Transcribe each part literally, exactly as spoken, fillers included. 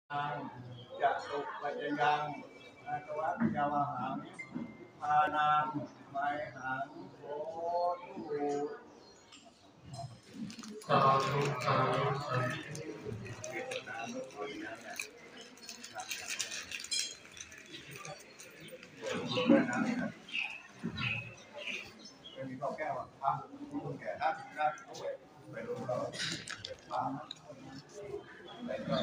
จะตุปัจจยังอาตวัตยาวหังพานังไมหังโหตุสาธุสาธุสาธุมีข้าวแก้วอ่ะอ่ะคุณแก่นะนะไปรู้เราอ่าไปด้วย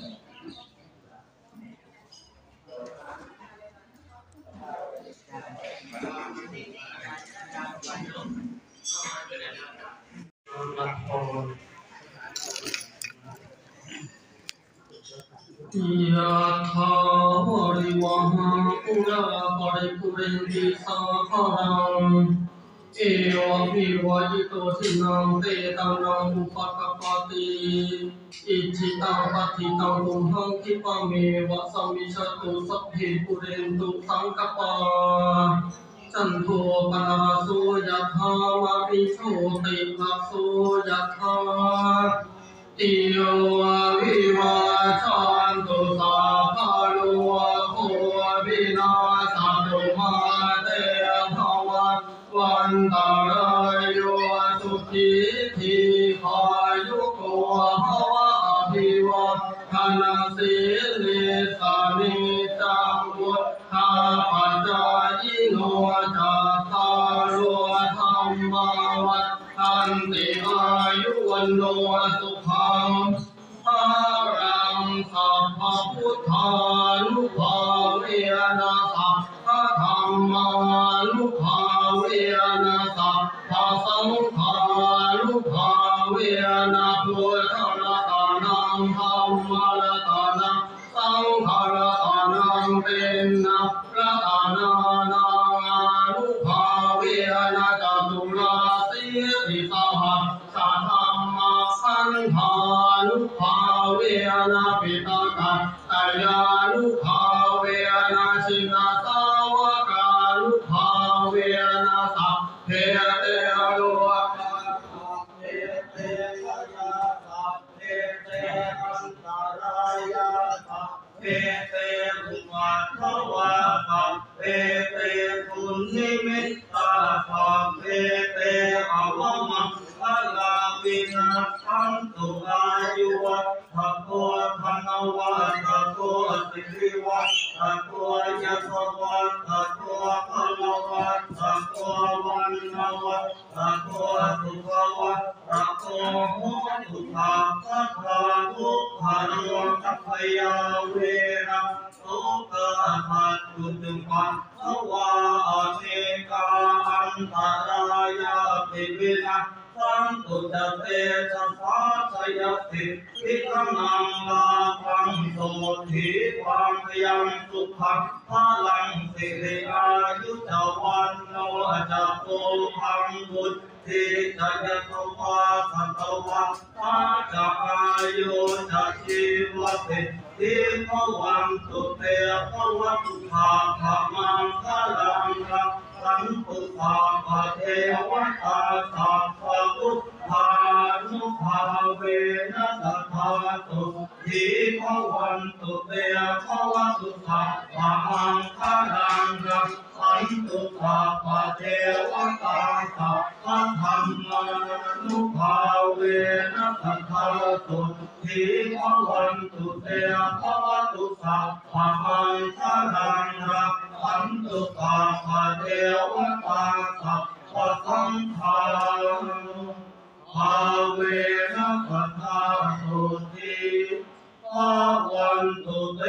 ยะถาวริวหาปุราปริปุเรนติสาคารังเอวะเมวะอิโตทินังเตตังนังอุปกัปปติอิจิตังปฏิตังตุมหังคิปะเมวะสัมมิชตุสัพเพปุเรนตุสังกปาจันโทปนารโสยะถาวะริโสติระโสยะถาติโยวิวัชชันตุสัพพะโลกโควินาศตุมาเตภวัตวันตรายโยสุขีทีขายุโกภวะอภิวัฒนาสิริสานิจังวุฒาปัจจายโนจัตตารโอธรรมาวัฏทันติอายุวันโนสุขังภารังสัพพพุทธานุภาเวนะสัพพะธัมมานุภาเวนะสัพพะสังฆานุภาเวนะพุทธรัตนังธัมมรัตนังสังฆรัตนังเป็นนะรัตนานังอนุภาเวนะจตุราสีติสหัสสะธัมมาสังฆานุภาเวนะปิตกัตตยานุภาเวนะชินสาวกานุภาเวนะสัพเพเตโลกาสัพเพเตยะสัพเพเตอันตรายะสัพเพเตอุมาทวะสัพเพเตปุญญิมิตตาสัพเพเตอวมังคลาวินาสันตุอายุวัฏโกธนวัฏโกสิริวัฏโกยศวัฏโกพลวัฏโกวันนวัฏโกสุขวัฏโกโหตุสัพพะทาทุกขาโรกัพยาเวนะสุขะภัตตุตุปัสสวะเทกาอันตรายาติวินาสันตุจเตสัพพะชยติวิธังนังลาภังโสธิความพยังสุขังพลังสิริอายุจวันโนจะโกภังบุตติจะยะตวะสัตวะพาจะอายุจะชีวติทิภวันตุเตภวัตุภาภามังคลังรักสันตุภาภเทวตาสัพพะพุทธานุภาเวนะสัทธาตุทิภวันตุเตภวัตุภาภามังคลังรักสันตุภาภเทวตาสัพพะธรรมานุภาเวนะสัทธาตุทิภวันตุเตภวัตุสัพพะมังคลังรักสันตุภาภเทวตาสัพพะสังฆานุภาเวนะสัทธาตุทิภวันตุเต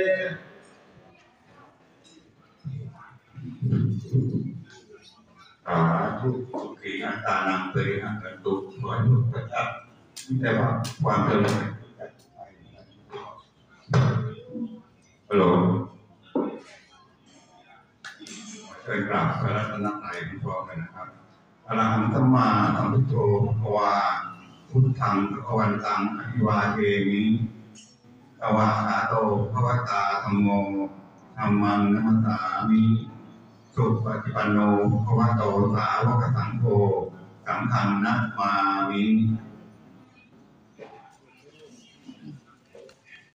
สาธุสุขีอัตตานังเตนะกันตุสวยทุกประจักษ์แต่ว่าความเจริญฮัลโหลเชิญกราบพระรัตนตรัยพร้อมกันนะครับอรหันตัมมาสัมพุทโธภควาพุทธังภควันตังอภิวาเทมิตวาคาโตภควตาธัมโมธัมมังนัมสสามิสุปฏิปันโนภควโตสาวกสังโฆสังฆังนะมามิ